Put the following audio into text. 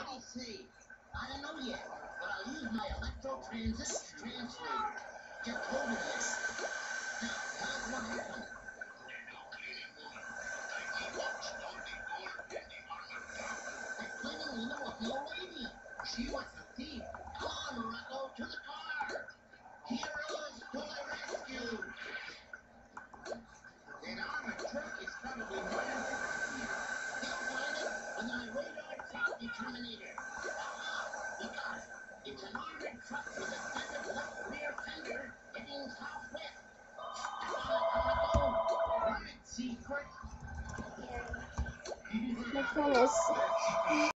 see. I don't know yet, but I'll use my electro-transit translator. Get hold of this. Now, here's what happened. They're cleaning Lena with the old lady. She was the thief. Come on, Rocco, to the car. Heroes to the rescue. That armored truck is probably running for here. They'll find it with my radar truck determinator. We got it. It's an armored truck with a bent left rear fender heading southwest. Right, secret. My phone is